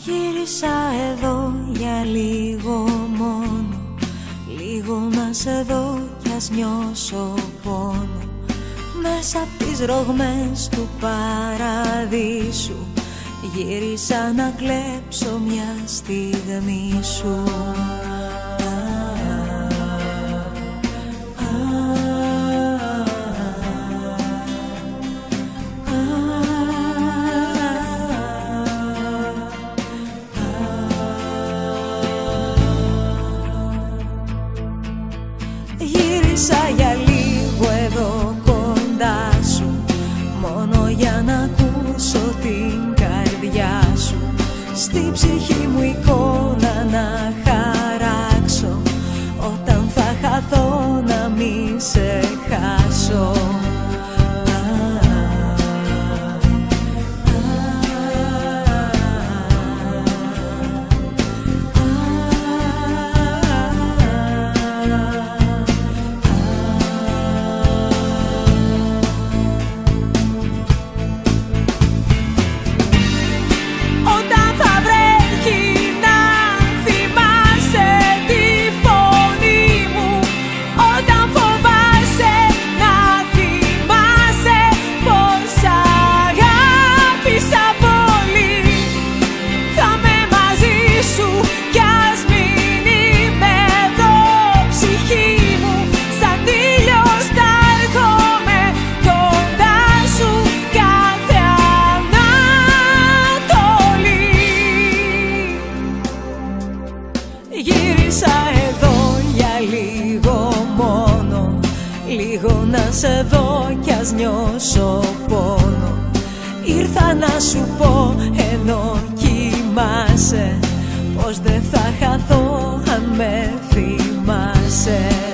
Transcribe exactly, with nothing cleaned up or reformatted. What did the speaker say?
Γύρισα εδώ για λίγο μόνο, λίγο να σε δω κι ας νιώσω πόνο. Μέσα απ' τις ρογμές του παραδείσου γύρισα να κλέψω μια στιγμή σου. Γύρισα για λίγο εδώ κοντά σου, μόνο για να ακούσω την καρδιά σου. Στη ψυχή μου εικόνα να χαράξω, όταν θα χαθώ να μη σε χάσω. Γύρισα εδώ για λίγο μόνο, λίγο να σε δω κι ας νιώσω πόνο. Ήρθα να σου πω ενώ κοιμάσαι, πως δεν θα χαθώ αν με θυμάσαι.